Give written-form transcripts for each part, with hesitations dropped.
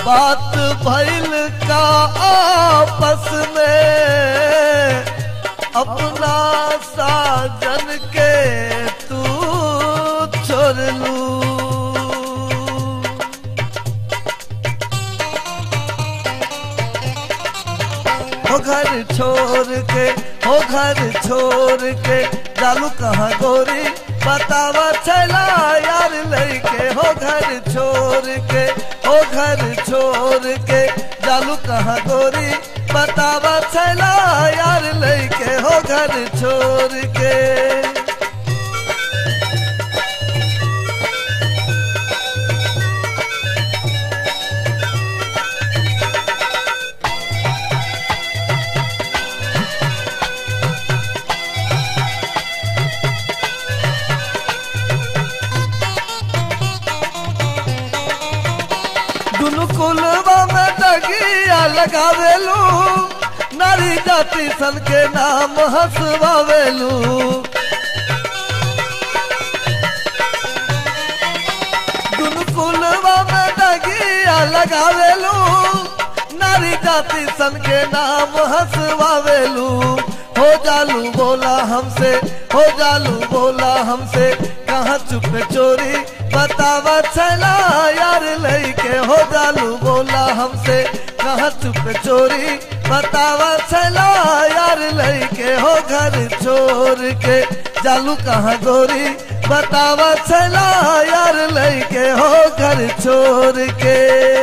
बात भइल का आपस में, अपना साजन के तू छोड़ लू। हो घर छोड़ के, हो घर छोड़ के जालू कहाँ गोरी, बतावा चला यार लइके। हो घर छोड़ के, हो घर छोड़ के जालू कहाँ गोरी, बतावा चला यार लइके। हो घर छोड़ के। कुलवा में दगिया लगावेलू, नारी जाति सन के नाम हंसवावेलू। कुलवा में दगिया लगावेलू, नारी जाति सन के नाम हंसवावेलू। हो जालू बोला हमसे, हो जालू बोला हमसे, कहाँ चुप चोरी, बतावा चला यार लइके। हो जालू बोला हमसे, कहाँ चुप चोरी, बतावा चला यार लइके। हो घर छोड़ के जालू कहाँ गोरी, बतावा चला यार लइके। हो घर छोड़ के।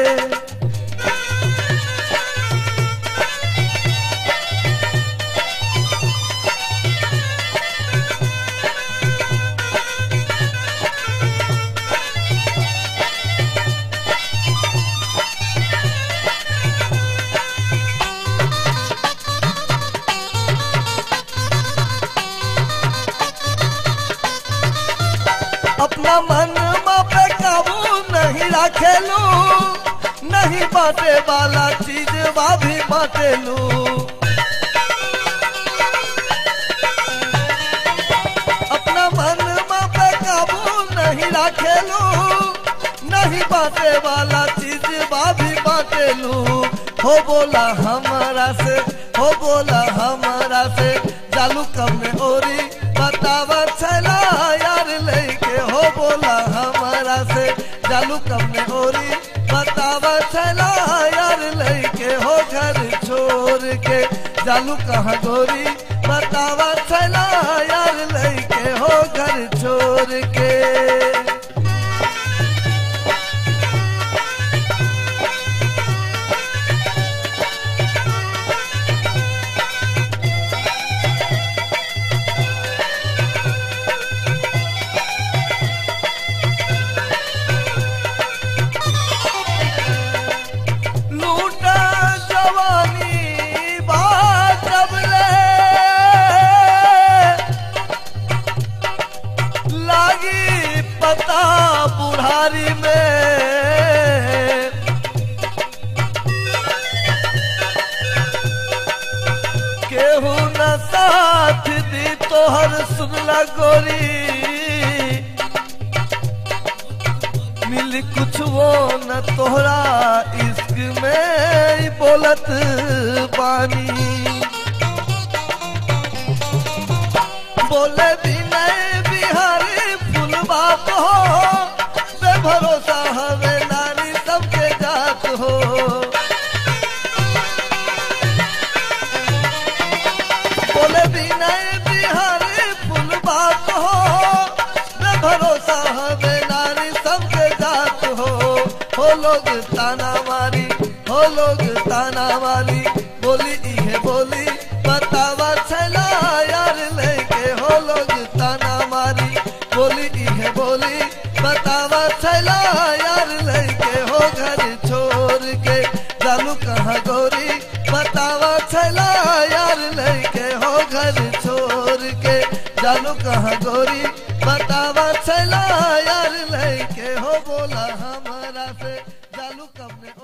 अपना मन पे काबू नहीं रखेलू, नहीं बाटे वाला चीज वा भी बाटेलू। अपना मन पे काबू नहीं रखेलू, नहीं बाटे वाला चीज वा भी बाटेलू। हो बोला हमारा से, हो बोला हमारा से, जालू कम में ओरी, बतावा चला यार लइके। हो बोला हमारा से, जालू कम में ओरी, बतावा चला यार लइके। हो घर छोड़ के जालू कहाँ गोरी, बतावा चला यार लइके। हो घर छोड़ के। बुढ़ारी में केहू न साथ दी तोहर, सुनला गोरी मिली कुछ वो न तोहरा, इश्क में बोलत बानी। बोले विनय बिहारी फुल बात हो, भरोसा हवे नारी सबके जात हो। बोले विनय बिहारी फुल बात हो, भरोसा हवे नारी सबके जात हो। हो लोग ताना मारी, हो लोग ताना मारी, बोली इहे बोली, बतावा चला यार लइके। हो लोग ताना मारी, बोली इहे बोली, बतावा चला यार लइके। हो घर छोड़ के जालू कहाँ गोरी, बतावा चला यार लइके। हो घर छोड़ के जालू कहाँ गोरी, बतावा चला यार लइके। हो बोला हमारा से, जालू कब में